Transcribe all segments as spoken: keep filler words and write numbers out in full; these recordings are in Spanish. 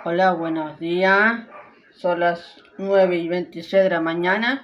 Hola, buenos días. Son las nueve y veintiséis de la mañana.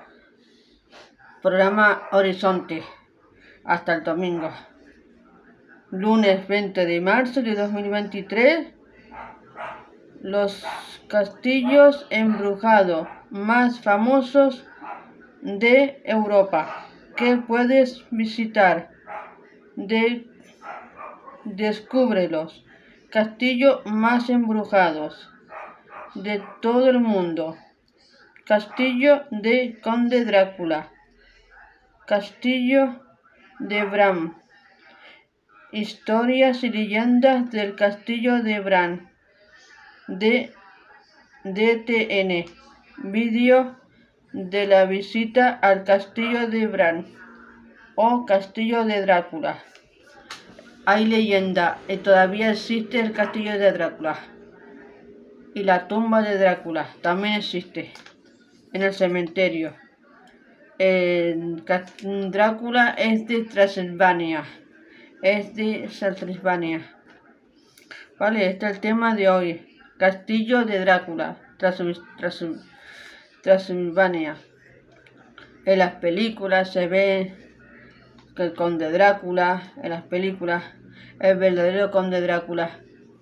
Programa Horizonte. Hasta el domingo. Lunes veinte de marzo de dos mil veintitrés. Los castillos embrujados más famosos de Europa que puedes visitar. De, descúbrelos. Castillos más embrujados de todo el mundo. Castillo de Conde Drácula. Castillo de Bram. Historias y leyendas del Castillo de Bram. De D T N. Vídeo de la visita al Castillo de Bram o Castillo de Drácula. Hay leyenda y todavía existe el Castillo de Drácula. Y la tumba de Drácula también existe en el cementerio. Eh, Drácula es de Transilvania. Es de Transilvania. Vale, este es el tema de hoy. Castillo de Drácula, Transilvania. En las películas se ve que el conde Drácula, en las películas, el verdadero conde Drácula.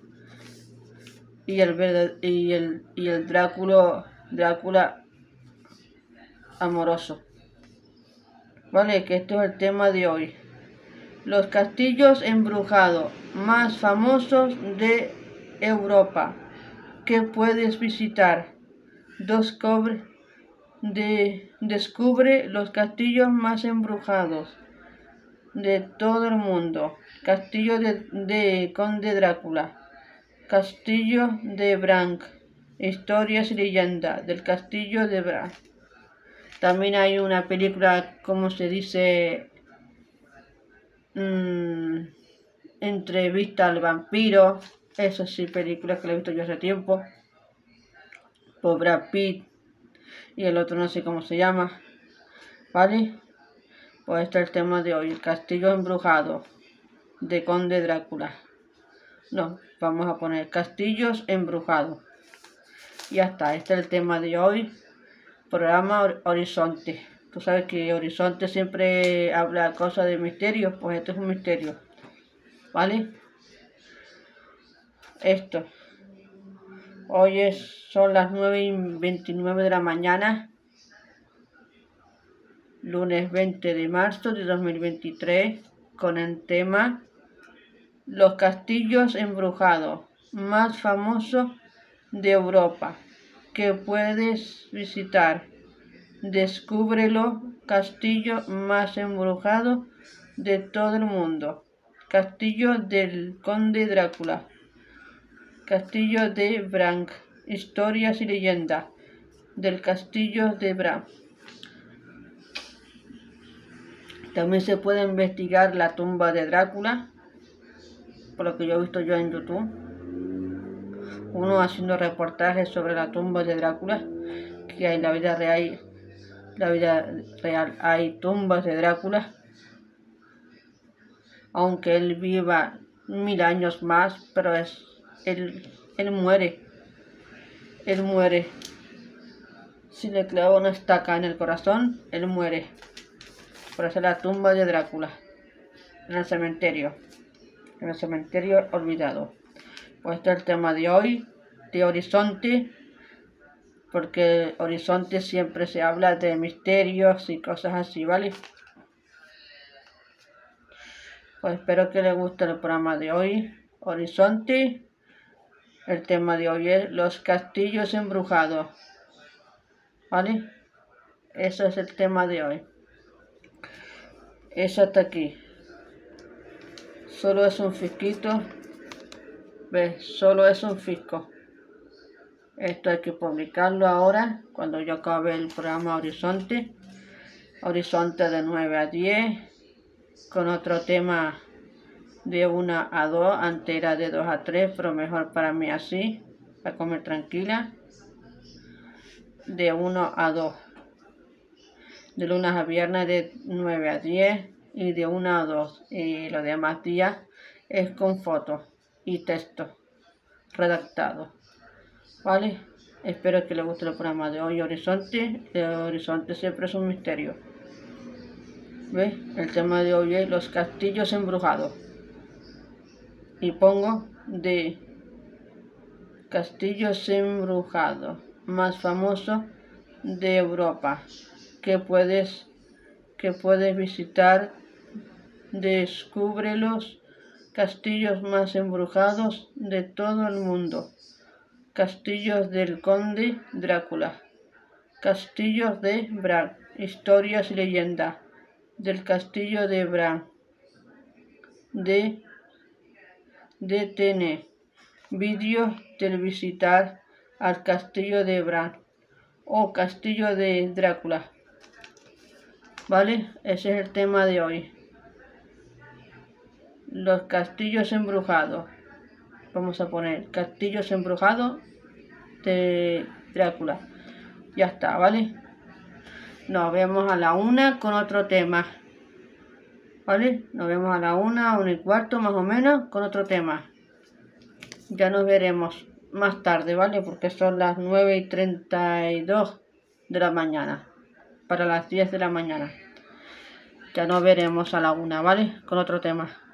Y el, y el, y el Drácula, Drácula amoroso. Vale, que esto es el tema de hoy. Los castillos embrujados más famosos de Europa que puedes visitar. Descubre, de, descubre los castillos más embrujados de todo el mundo. Castillo de, de Conde Drácula. Castillo de Bram. Historias y leyendas del Castillo de Bram. También hay una película, como se dice, mmm, Entrevista al vampiro. Eso sí, películas que la he visto yo hace tiempo. Por Brad Pitt. Y el otro no sé cómo se llama. ¿Vale? Pues este es el tema de hoy. El Castillo Embrujado de Conde Drácula. No, vamos a poner Castillos Embrujados. Ya está, este es el tema de hoy. Programa Horizonte. Tú sabes que Horizonte siempre habla cosas de misterios, pues esto es un misterio. ¿Vale? Esto. Hoy es, son las nueve y veintinueve de la mañana. Lunes veinte de marzo de dos mil veintitrés. Con el tema Los castillos embrujados más famosos de Europa que puedes visitar. Descúbrelo, castillo más embrujado de todo el mundo. Castillo del Conde Drácula. Castillo de Bram. Historias y leyendas del Castillo de Bram. También se puede investigar la tumba de Drácula, por lo que yo he visto yo en YouTube. Uno haciendo reportajes sobre la tumba de Drácula, que hay en la vida real. La vida real hay tumbas de Drácula, aunque él viva mil años más, pero es él, él muere, él muere. Si le clava una estaca en el corazón, él muere. Por eso es la tumba de Drácula, en el cementerio, en el cementerio olvidado. Pues este es el tema de hoy, de Horizonte. Porque Horizonte siempre se habla de misterios y cosas así, ¿vale? Pues espero que les guste el programa de hoy, Horizonte. El tema de hoy es los castillos embrujados, ¿vale? Eso es el tema de hoy. Eso hasta aquí. Solo es un fisquito. ¿Ves? Solo es un fisco. Esto hay que publicarlo ahora, cuando yo acabe el programa Horizonte. Horizonte de nueve a diez, con otro tema de una a dos, antes era de dos a tres, pero mejor para mí así, para comer tranquila. De uno a dos. De lunes a viernes de nueve a diez y de uno a dos. Y los demás días es con fotos y texto redactado. ¿vale? Espero que les guste el programa de hoy, Horizonte. El horizonte siempre es un misterio. ¿Ves? El tema de hoy es los castillos embrujados. Y pongo de castillos embrujados más famosos de Europa que puedes, que puedes visitar. Descubre los castillos más embrujados de todo el mundo. Castillos del Conde Drácula. Castillos de Bran. Historias y leyendas del castillo de Bran. De, de T N. Vídeos del visitar al castillo de Bran o castillo de Drácula. ¿Vale? Ese es el tema de hoy. Los castillos embrujados. Vamos a poner castillos embrujados de Drácula. Ya está, ¿vale? Nos vemos a la una con otro tema. ¿Vale? Nos vemos a la una, una y cuarto más o menos con otro tema. Ya nos veremos más tarde, ¿vale? Porque son las nueve y treinta y dos de la mañana. Para las diez de la mañana. Ya nos veremos a la una, ¿vale? Con otro tema.